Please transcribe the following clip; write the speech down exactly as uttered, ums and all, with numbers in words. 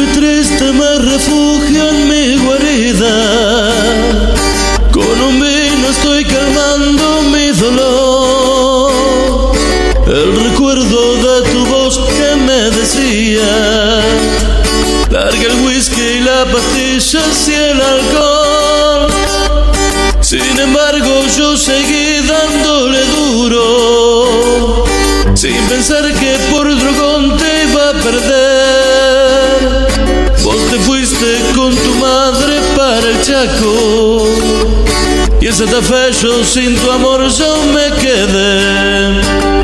Muy triste me refugio en mi guarida, con un vino estoy calmando mi dolor. El recuerdo de tu voz que me decía: larga el whisky y la pastilla y el alcohol. Sin embargo yo seguí dándole duro, sin pensar que por drogón te iba a perder. Vos te fuiste con tu madre para el Chaco, y en Santa Fe yo sin tu amor yo me quedé.